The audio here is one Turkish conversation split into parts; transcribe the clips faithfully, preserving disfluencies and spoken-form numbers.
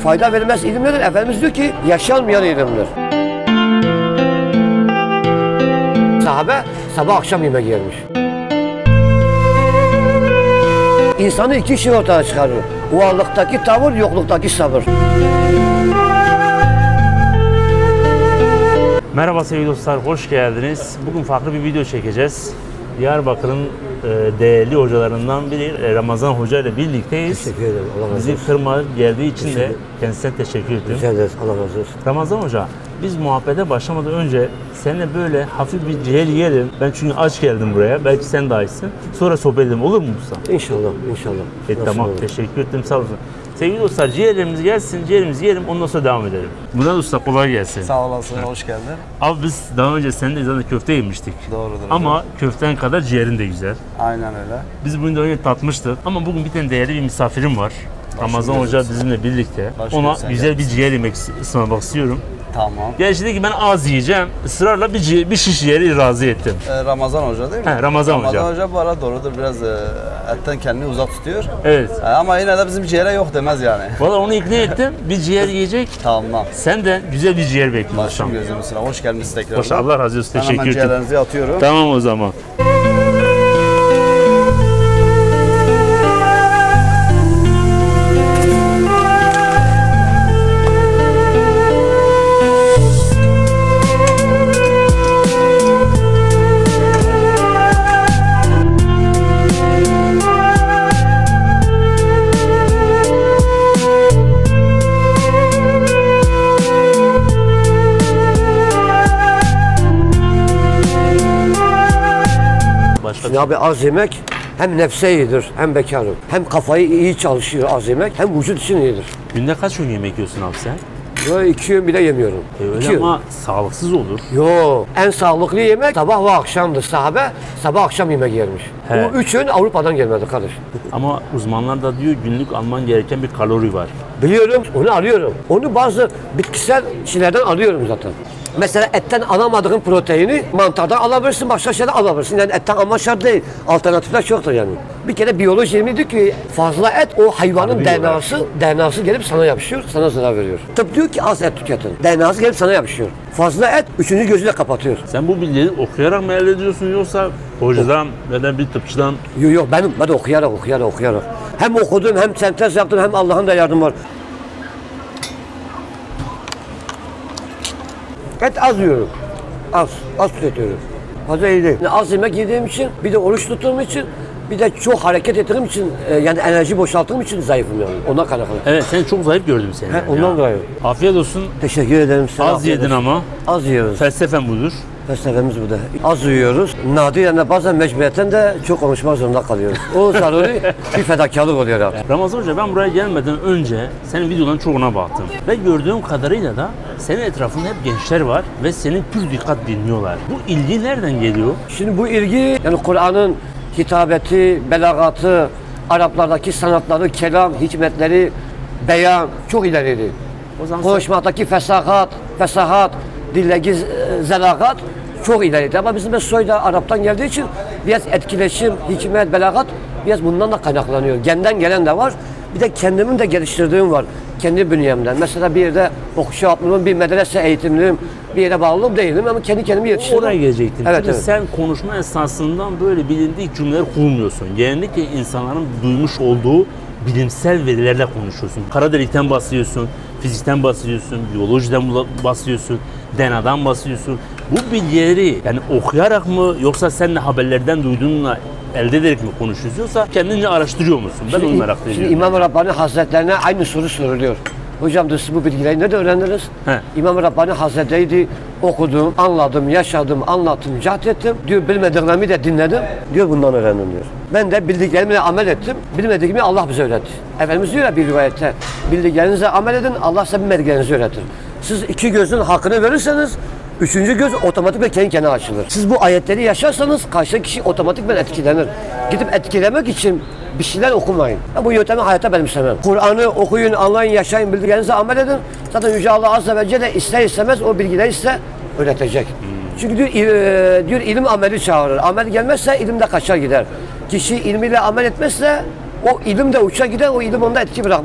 fayda vermez ilim nedir? Efendimiz diyor ki yaşanmayan ilimdir. Sahabe sabah akşam yemek yermiş. İnsanı iki şey ortaya çıkarır. Varlıktaki tavır, yokluktaki sabır. Merhaba sevgili dostlar, hoş geldiniz. Bugün farklı bir video çekeceğiz. Diyarbakır'ın e, değerli hocalarından biri Ramazan Hoca ile birlikteyiz. Teşekkür ederim. Allah razı olsun. Bizi kırmadık geldiği için de kendisine teşekkür ederim. Rica ederiz. Allah razı olsun. Ramazan Hoca, biz muhabbete başlamadan önce seninle böyle hafif bir ciğer yiyelim. Ben çünkü aç geldim buraya. Belki sen de açsın. Sonra sohbet edelim. Olur mu Musa? İnşallah, inşallah. E, tamam, olur. Teşekkür ederim. Sağ olsun. Sevgili dostlar, ciğerlerimiz gelsin, ciğerimizi yiyelim, ondan sonra devam edelim. Murat Usta kolay gelsin. Sağ olasın, hoş geldin. Abi biz daha önce seninle zaten köfte yemiştik. Doğrudur. Ama hocam. köften kadar ciğerin de güzel. Aynen öyle. Biz bunu da önce tatmıştık ama bugün bir tane değerli bir misafirim var. Başım Ramazan Hoca bizimle birlikte. Başım Ona sen güzel gel. bir ciğer yemek ısmarlamak istiyorum. Tamam. Gerçi dedi ki ben az yiyeceğim. Israrla bir, ciğer, bir şiş ciğeri razı ettim. Ee, Ramazan Hoca değil mi? He, Ramazan Hoca. Ramazan Hoca bu arada doğrudur, biraz e, etten kendini uzak tutuyor. Evet. E, ama yine de bizim ciğere yok demez yani. Valla onu ikna ettim. Bir ciğer yiyecek. Tamam. Senden güzel bir ciğer bekliyorum. Başım gözüm üstüne. Hoş geldiniz tekrar. Hoş, Allah razı olsun. Ben Teşekkür hemen ederim. ciğerlerinizi atıyorum. Tamam o zaman. Şimdi abi az yemek hem nefse iyidir, hem bekarım. Hem kafayı iyi çalışıyor az yemek, hem vücut için iyidir. Günde kaç öğün yemek yiyorsun abi sen? Yo iki öğün bile yemiyorum. E öyle İki ama sağlıksız olur. Yo, en sağlıklı yemek sabah ve akşamdır. Sahabe sabah akşam yemek yermiş. He. Bu üç öğün Avrupa'dan gelmedi kardeş. Ama uzmanlar da diyor günlük alman gereken bir kalori var. Biliyorum, onu alıyorum. Onu bazı bitkisel şeylerden alıyorum zaten. Mesela etten alamadığın proteini mantardan alabilirsin, başka şeyden alabilirsin. Yani etten alma şart değil. Alternatifler çoktur yani. Bir kere biyoloji ilmi diyor ki fazla et o hayvanın Harbi D N A'sı, D N A'sı gelip sana yapışıyor, sana zarar veriyor. Tıp diyor ki az et tüketin. D N A'sı gelip sana yapışıyor. Fazla et üçüncü gözüyle kapatıyor. Sen bu bilgileri okuyarak mı elde ediyorsun yoksa hocadan ya da bir tıpçıdan? Yok yok benim, ben de okuyarak okuyarak okuyarak. Hem okudum hem sentez yaptım hem Allah'ın da yardım var. Et az yiyorum. Az, az tüketiyorum. Fazla iyi değil. Az yemek yediğim için, bir de oruç tuttuğum için, bir de çok hareket ettiğim için, e, yani enerji boşalttığım için zayıfım yani. Ondan kaynaklı. Evet, seni çok zayıf gördüm seni. He, yani ondan ya. dolayı. Afiyet olsun. Teşekkür ederim. Sana Az afiyet yedin olsun. ama. Az yiyoruz. Felsefen budur. Felsefemiz bu da. Az yiyoruz. Nadiren de bazen mecburiyetten de çok konuşmak zorunda kalıyoruz. O zaruri bir fedakarlık oluyor artık. Ramazan Hoca, ben buraya gelmeden önce senin videoların çoğuna baktım. Ve gördüğüm kadarıyla da senin etrafında hep gençler var ve senin pür dikkat dinliyorlar. Bu ilgi nereden geliyor? Şimdi bu ilgi, yani Kur'an'ın hitabeti, belagatı, Araplardaki sanatları, kelam, hikmetleri, beyan çok ileriydi. O zaman Konuşmadaki fesahat, fesahat, dildeki zelakat çok ileriydi. Ama bizim de soyda Arap'tan geldiği için biraz etkileşim, hikmet, belagat biraz bundan da kaynaklanıyor. Genden gelen de var. Bir de kendimin de geliştirdiğim var. Kendi bünyemden. Mesela bir yerde okuşu yapmıyorum, bir medrese eğitimliyim, bir yere bağlı değilim ama kendi kendimi yetiştirdim. oraya gelecektim. Evet, Şimdi evet. sen konuşma esnasından böyle bilindik cümleler kurmuyorsun. Genellikle insanların duymuş olduğu bilimsel verilerle konuşuyorsun. Kara delikten bahsediyorsun, fizikten bahsediyorsun, biyolojiden bahsediyorsun, D N A'dan bahsediyorsun. Bu bilgileri yani okuyarak mı yoksa seninle haberlerden duyduğunla elde ederek mi konuşuyorsun yoksa kendince araştırıyor musun? Ben Şimdi, onu merak şimdi ediyorum. İmam-ı Rabbani Hazretlerine aynı soru soruluyor. Hocam diyor, siz bu bilgileri nerede öğrendiniz? He. İmam-ı Rabbani Hazretleri okudum, anladım, yaşadım, anlattım, cihat ettim. Diyor bilmediklerimi de dinledim. Diyor bundan öğrendim diyor. Ben de bildiklerimle amel ettim. Bilmediğimi Allah bize öğretti. Efendimiz diyor ya bir rivayette, bildiklerinize amel edin, Allah size bilmediklerinizi öğretir. Siz iki gözün hakkını verirseniz, üçüncü göz otomatikman kendi kendine açılır. Siz bu ayetleri yaşarsanız karşıdaki kişi otomatikman etkilenir. Gidip etkilemek için bir şeyler okumayın. Ya bu yöntemi hayata benimsemem. Kur'an'ı okuyun, anlayın, yaşayın, bildiklerinize amel edin. Zaten Yüce Allah Azze ve Celle ister istemez o bilgileri size öğretecek. Hmm. Çünkü diyor, e, diyor ilim ameli çağırır. Amel gelmezse ilim de kaçar gider. Kişi ilmiyle amel etmezse o ilim de uça gider, o ilim onda etki bırakmaz.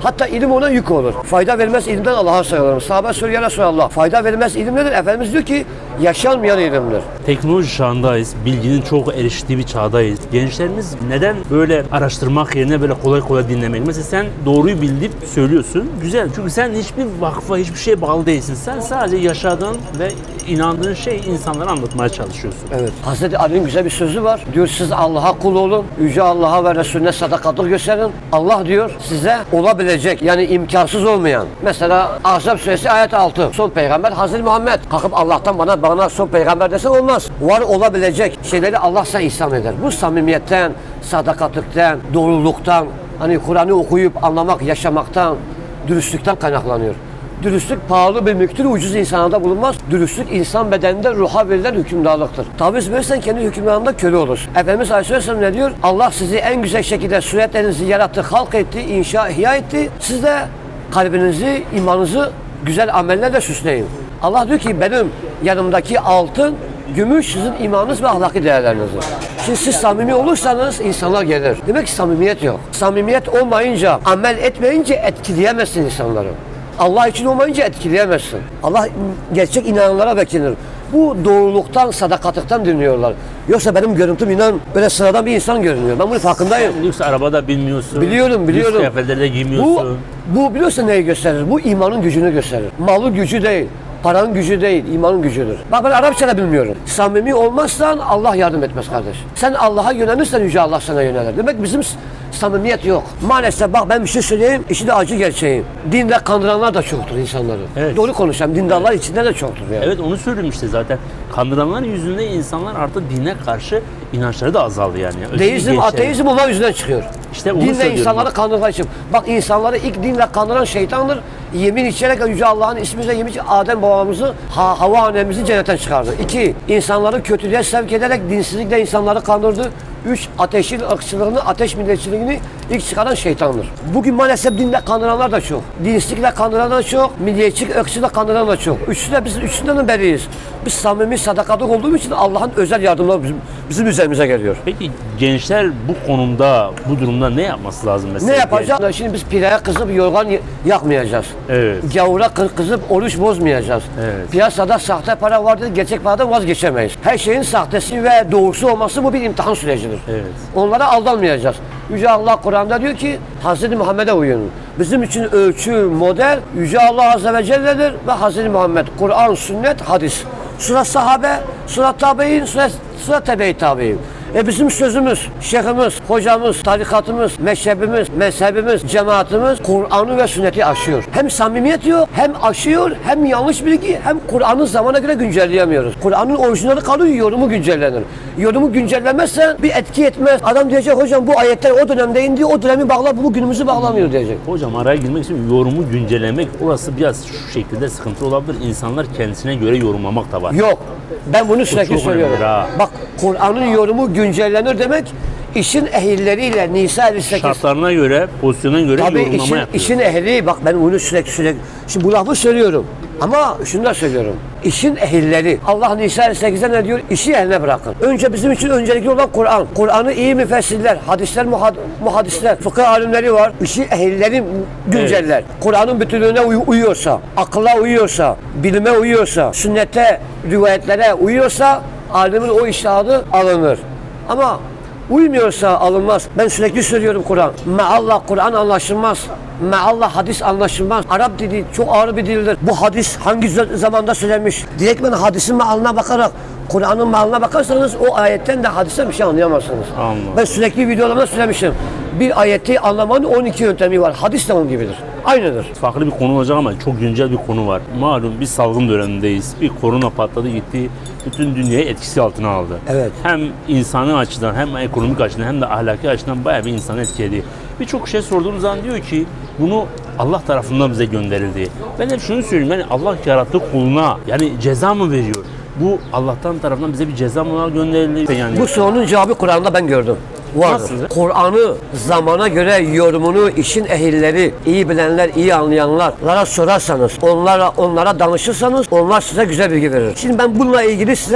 Hatta ilim ona yük olur. Fayda vermez ilimden Allah'a sığınırım. Sahabe soruyor ya Resulallah. Fayda vermez ilim nedir? Efendimiz diyor ki yaşanmayan ilimdir. Teknoloji çağındayız. Bilginin çok eriştiği bir çağdayız. Gençlerimiz neden böyle araştırmak yerine böyle kolay kolay dinlemek? Mesela sen doğruyu bildiğip söylüyorsun. Güzel. Çünkü sen hiçbir vakfa, hiçbir şeye bağlı değilsin. Sen sadece yaşadığın ve inandığın şeyi insanlara anlatmaya çalışıyorsun. Evet. Hazreti Ali'nin güzel bir sözü var. Diyor siz Allah'a kul olun. Yüce Allah'a ve Resulüne sadakatli gösterin. Allah diyor size olabilecek yani imkansız olmayan. Mesela Ahzab suresi ayet altı. Son peygamber Hazreti Muhammed. Kalkıp Allah'tan bana bana son peygamber desen olmaz. Var olabilecek şeyleri Allah sana ihsan eder. Bu samimiyetten, sadakatlikten, doğruluktan, hani Kur'an'ı okuyup anlamak, yaşamaktan, dürüstlükten kaynaklanıyor. Dürüstlük pahalı bir mülktür, ucuz insanlarda bulunmaz. Dürüstlük insan bedeninde ruha verilen hükümdarlıktır. Taviz verirsen kendi hükümdarında köle olursun. Efendimiz Aleyhisselam ne diyor? Allah sizi en güzel şekilde suretlerinizi yarattı, halk etti, inşa, ihya etti. Siz de kalbinizi, imanınızı güzel amellerle süsleyin. Allah diyor ki benim yanımdaki altın, gümüş sizin imanınız ve ahlaki değerlerinizdir. Şimdi siz samimi olursanız insanlar gelir. Demek ki samimiyet yok. Samimiyet olmayınca, amel etmeyince etkileyemezsin insanları. Allah için olmayınca etkileyemezsin. Allah gerçek inananlara beklenir. Bu doğruluktan, sadakatlikten dinliyorlar. Yoksa benim görüntüm inan böyle sıradan bir insan görünüyor. Ben bunun farkındayım. Lüks arabada binmiyorsun. Biliyorum, biliyorum. Lüks kıyafetlerde Bu, giymiyorsun. bu biliyorsun neyi gösterir? Bu imanın gücünü gösterir. Malın gücü değil. Paranın gücü değil, imanın gücüdür. Bak ben Arapça da bilmiyorum. Samimi olmazsan Allah yardım etmez kardeş. Sen Allah'a yönelirsen Yüce Allah sana yönelir. Demek bizim samimiyet yok. Maalesef bak ben bir şey söyleyeyim, işi de acı gerçeği. Dinde kandıranlar da çoktur insanları. Evet. Doğru konuşalım, dindarlar içinde de çoktur yani. Evet onu söylüyorum işte zaten. Kandıranların yüzünden insanlar artık dine karşı inançları da azaldı yani. Özellikle Deizm, gençlerin. ateizm onlar yüzünden çıkıyor. İşte onu Dinle söylüyorum insanları bak. kandırmak için. Bak insanları ilk dinle kandıran şeytandır. Yemin içerek Yüce Allah'ın ismiyle yemin içerek Adem babamızı, ha, Havva annemizi cennetten çıkardı. İki, insanları kötülüğe sevk ederek dinsizlikle insanları kandırdı. Üç, ateşin ırkçılığını, ateş milliyetçiliğini ilk çıkaran şeytandır. Bugün maalesef dinle kandıranlar da çok. Dinsizlikle kandıranlar da çok. Milliyetçilik, ırkçılıkla kandıranlar da çok. Üçü de biz üçünden de beriyiz. Biz samimi, sadakatli olduğumuz için Allah'ın özel yardımları bizim, bizim üzerimize geliyor. Peki gençler bu konumda, bu durumda ne yapması lazım mesela? Ne yapacağız? Şimdi biz piraya kızıp yorgan yakmayacağız. Evet. Gavura kızıp oruç bozmayacağız. Evet. Piyasada sahte para vardır, gerçek paradan vazgeçemeyiz. Her şeyin sahtesi ve doğrusu olması bu bir imtihan sürecidir. Evet. Onlara aldanmayacağız. Yüce Allah Kur'an'da diyor ki Hazreti Muhammed'e uyun. Bizim için ölçü, model Yüce Allah Azze ve Celle'dir ve Hazreti Muhammed. Kur'an, sünnet, hadis. Sura sahabe, sura tabi'in, sura, sura tebe-i tabi'in. E bizim sözümüz, şeyhimiz, hocamız, tarikatımız, meşrebimiz, mezhebimiz, cemaatimiz Kur'an'ı ve sünneti aşıyor. Hem samimiyet yok, hem aşıyor, hem yanlış bilgi, hem Kur'an'ı zamana göre güncelleyemiyoruz. Kur'an'ın orijinali kalıyor, yorumu güncellenir. Yorumu güncellemezse bir etki etmez. Adam diyecek hocam bu ayetler o dönemde indi, o dönemi bağla, bu günümüzü bağlamıyor diyecek. Hocam araya girmek için yorumu güncellemek orası biraz şu şekilde sıkıntı olabilir. İnsanlar kendisine göre yorumlamak da var. Yok. Ben bunu sürekli çok söylüyorum. önemli ha. Bak Kur'an'ın yorumu güncellenir demek işin ehilleriyle Nisa elli sekiz. Şartlarına göre, pozisyona göre Tabii yorumlama işin, yapıyor. işin ehli, bak ben bunu sürekli sürekli, şimdi bu lafı söylüyorum ama şunu da söylüyorum. İşin ehilleri, Allah Nisa elli sekiz'de ne diyor? İşi eline bırakın. Önce bizim için öncelikli olan Kur'an. Kur'an'ı iyi müfessirler, hadisler, muhad muhadisler, fıkıh alimleri var. İşi ehilleri günceller. Evet. Kur'an'ın bütünlüğüne uy uyuyorsa, akılla uyuyorsa, bilime uyuyorsa, sünnete, rivayetlere uyuyorsa alimin o iştihadı alınır. Ama uymuyorsa alınmaz. Ben sürekli söylüyorum Kur'an. Meallah Kur'an anlaşılmaz. Meallah hadis anlaşılmaz. Arap dili çok ağır bir dildir. Bu hadis hangi zamanda söylenmiş? Direktmen hadisin mealına bakarak Kur'an'ın mealına bakarsanız o ayetten de hadisten bir şey anlayamazsınız. Anladım. Ben sürekli videolarımda söylemişim. Bir ayeti anlamanın on iki yöntemi var. Hadis de onun gibidir. Aynıdır. Farklı bir konu olacak ama çok güncel bir konu var. Malum bir salgın dönemindeyiz. Bir korona patladı gitti. Bütün dünyayı etkisi altına aldı. Evet. Hem insani açıdan hem ekonomik açıdan hem de ahlaki açıdan bayağı bir insanı etkiledi. Birçok şey sorduğumuz zaman diyor ki bunu Allah tarafından bize gönderildi. Ben hep şunu söyleyeyim yani Allah yarattığı kuluna yani ceza mı veriyor? Bu Allah'tan tarafından bize bir ceza mı gönderildi? Yani Bu sorunun cevabı Kur'an'da ben gördüm. Vardır. Kur'an'ı zamana göre yorumunu işin ehilleri, iyi bilenler, iyi anlayanlara sorarsanız, onlara onlara danışırsanız onlar size güzel bilgi verir. Şimdi ben bununla ilgili size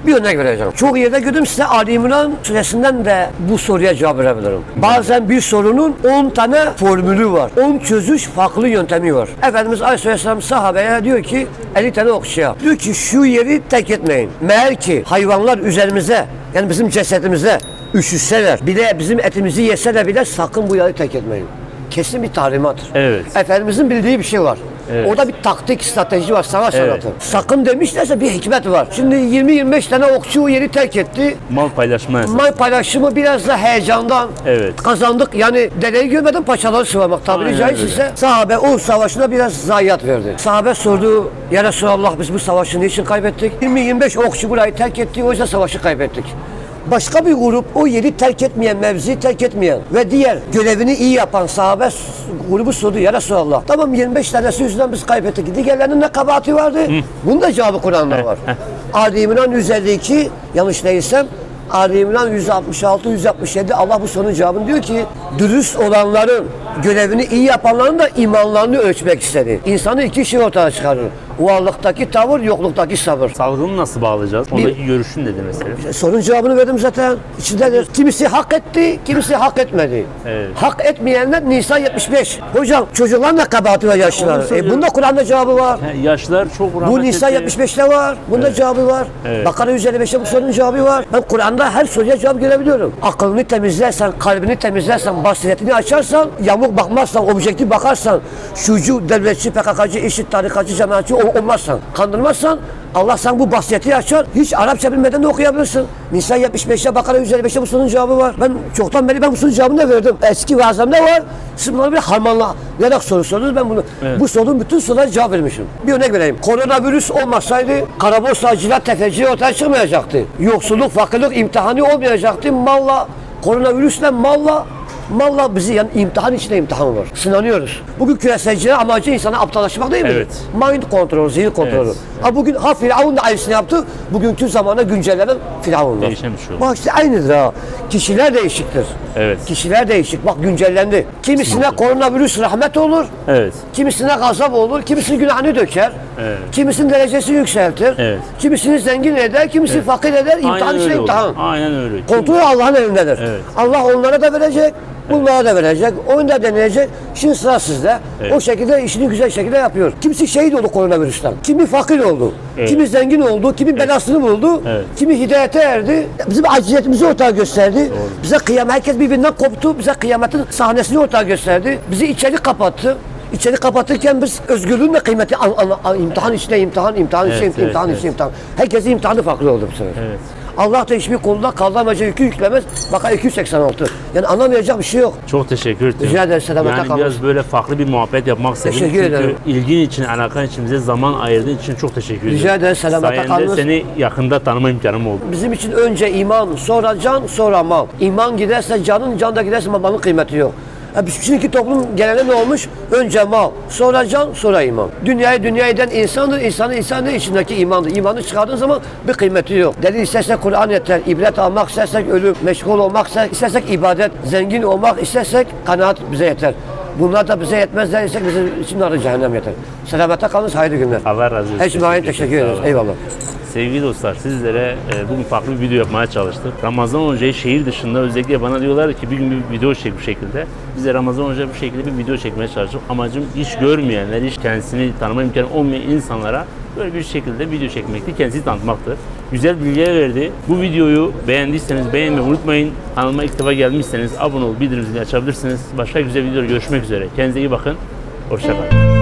Bir örnek vereceğim. Çok yerde gördüm, size Ali İmran suresinden de bu soruya cevap verebilirim. Bazen bir sorunun on tane formülü var. on çözüş farklı yöntemi var. Efendimiz Aleyhisselam sahabeye diyor ki elli tane okşaya. Diyor ki şu yeri terk etmeyin. Meğer ki hayvanlar üzerimize, yani bizim cesedimize üşüşseler, bir de bizim etimizi yeseler bile sakın bu yeri terk etmeyin. Kesin bir tahrimattır. Evet. Efendimizin bildiği bir şey var. Evet. Orada bir taktik, strateji var, savaş Evet. sanatı. Sakın demişlerse bir hikmet var. Şimdi yirmi yirmi beş tane okçu o yeri terk etti. Mal paylaşma esası. Mal paylaşımı biraz da heyecandan Evet. kazandık. Yani dereyi görmeden paçaları sıvamak tabiri Aynen caizse öyle. ise sahabe o savaşına biraz zayiat verdi. Sahabe sordu, ya Resulallah biz bu savaşı niçin kaybettik? yirmi yirmi beş okçu burayı terk etti, o yüzden savaşı kaybettik. Başka bir grup o yeri terk etmeyen, mevziyi terk etmeyen ve diğer görevini iyi yapan sahabe grubu sordu, ya Resulallah. Tamam yirmi beş tanesi yüzünden biz kaybettik. Diğerlerinin ne kabahati vardı? Hı. Bunun da cevabı Kur'an'da var. Ali İmran yüz elli iki, yanlış değilsem, Ali İmran yüz altmış altı yüz altmış yedi Allah bu sorunun cevabını diyor ki dürüst olanların, görevini iyi yapanların da imanlarını ölçmek istedi. İnsanı iki şey ortaya çıkarır. Varlıktaki tavır, yokluktaki sabır. Salgını nasıl bağlayacağız? Bir- Ondaki görüşün dedi mesela. Sorunun cevabını verdim zaten. İçindedir. Kimisi hak etti, kimisi hak etmedi. Evet. Hak etmeyenler Nisa yetmiş beş. Hocam çocukların da kabahati var, yaşlılar. Onu E, söylüyorum. bunda Kur'an'da cevabı var. Ha, yaşlar çok rahmet Bu Nisa etti. yetmiş beşte var. Bunda Evet. cevabı var. Evet. Bakara yüz elli beşte bu sorunun cevabı var. Ben Kur'an'da her soruya cevap görebiliyorum. Aklını temizlersen, kalbini temizlersen, basiretini açarsan, yamuk bakmazsan, objektif bakarsan, şucu, devletçi, P K K'cı, IŞİD, tarikatçı, cemaatçi ol- olmazsan, kandırmazsan Allah sana bu basireti açar. Hiç Arapça bilmeden de okuyabilirsin. Nisa yetmiş beşte, Bakara yüz elli beşte bu sorunun cevabı var. Ben çoktan beri ben bu sorunun cevabını da verdim. Eski vaazımda var. Siz bunları bir harmanlayarak soru sordunuz. Ben bunu Evet. bu sorunun bütün sorulara cevap vermişim. Bir örnek vereyim. Koronavirüs olmasaydı kara borsacılar, tefeciler ortaya çıkmayacaktı. Yoksulluk, fakirlik imtihanı olmayacaktı. Malla, koronavirüsle malla Malla bizi yani imtihan içinde imtihan var. Sınanıyoruz. Bugün küreselciler amacı insana aptallaşmak değil mi? Evet. Mind kontrolü, zihin kontrolü. Evet. Ha bugün ha Firavun da aynısını yaptı. Bugünkü zamana güncellenen Firavun var. Değişen bir şey oldu. Bak işte aynıdır ha. Kişiler değişiktir. Evet. Kişiler değişik. Bak güncellendi. Kimisine koronavirüs rahmet olur. Evet. Kimisine gazap olur, kimisinin günahını döker, Evet. kimisinin derecesini yükseltir, Evet. kimisini zengin eder, kimisini fakir eder, imtihan Aynen içinde öyle oldu. imtihan. Aynen öyle. Kontrol Allah'ın elindedir. Evet. Allah onlara da verecek, bunlara da verecek, onu da deneyecek. Şimdi sıra sizde. Evet. O şekilde işini güzel şekilde yapıyor. Kimisi şehit oldu koronavirüsten, kimi fakir oldu, Evet. kimi zengin oldu, kimi belasını buldu, Evet. kimi hidayete erdi. Bizim aciziyetimizi ortaya gösterdi. Bize kıyamet, herkes birbirinden koptu, bize kıyametin sahnesini ortaya gösterdi. Bizi içeri kapattı. İçeri kapatırken biz özgürlüğün de kıymeti an, an, an, imtihan içinde imtihan, imtihan içinde Evet, evet, imtihan evet. içinde imtihan. Herkesin imtihanı farklı oldu bu sefer. Evet. Allah da hiçbir konuda kaldırmaca yükü yüklemez. Baka iki yüz seksen altı. Yani anlamayacak bir şey yok. Çok teşekkür ederim. Rica ederim, selamete Yani kalın. biraz böyle farklı bir muhabbet yapmak istedim. Teşekkür Çünkü ederim. ilgin için, alakan için bize zaman ayırdığın için çok teşekkür ederim. Rica ederim, selamete Sayende kalınız. seni yakında tanıma imkanım oldu. Bizim için önce iman, sonra can, sonra mal. İman giderse canın, can da giderse malın kıymeti yok. Ya şimdiki toplum genelde ne olmuş? Önce mal, sonra can, sonra iman. Dünyayı dünya eden insandır, insanın insanın içindeki imandır. İmanı çıkardığın zaman bir kıymeti yok. Delil istersek Kur'an yeter, ibret almak istersek ölüm, meşgul olmak istersek ibadet, zengin olmak istersek kanaat bize yeter. Bunlar da bize yetmez dersek bizim için narı cehennem yeter. Selamete kalınız, hayırlı günler. Allah razı olsun. Ecmaîn teşekkür ederiz. Eyvallah. Sevgili dostlar, sizlere e, bugün farklı bir video yapmaya çalıştık. Ramazan Hoca'yı şehir dışında özellikle bana diyorlar ki bir gün bir video çek bu şekilde. Biz de Ramazan Hoca bu şekilde bir video çekmeye çalıştık. Amacım hiç görmeyenler, hiç kendisini tanıma imkanı olmayan insanlara böyle bir şekilde video çekmekti, kendisini tanıtmaktı. Güzel bilgiler verdi. Bu videoyu beğendiyseniz beğenmeyi unutmayın. Kanalıma ilk defa gelmişseniz abone olup bildirim zilini açabilirsiniz. Başka güzel videoda görüşmek üzere. Kendinize iyi bakın. Hoşça kalın.